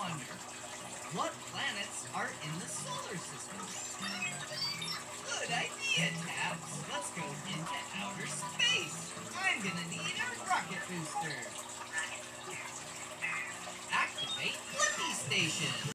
wonder, what planets are in the solar system? Good idea, Taps. Let's go into outer space. I'm gonna need a rocket booster. Activate Flippy Station.